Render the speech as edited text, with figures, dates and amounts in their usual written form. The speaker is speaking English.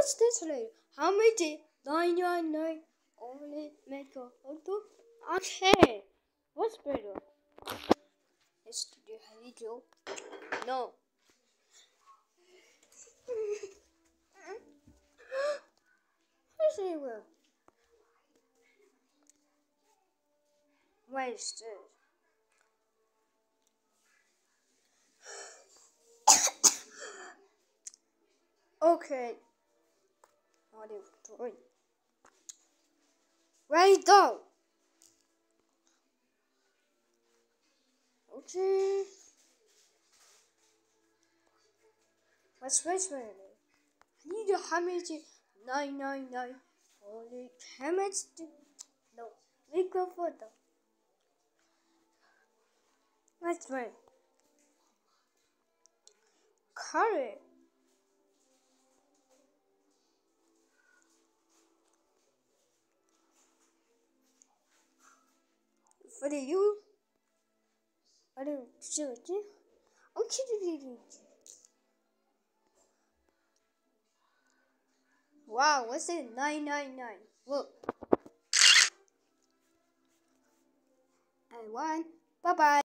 What's this later? How many? 999. Only make a photo. Okay. What's better? Let's do the video. No. What's it? What is this? Okay. What are you doing? Right down. Okay. What's I need a hammer. 999. Only hammers. No. Make a photo. What's right? Curry. For you. I don't shoot you. I'm kidding. Wow, what's it? 999. Look. I won. Bye bye.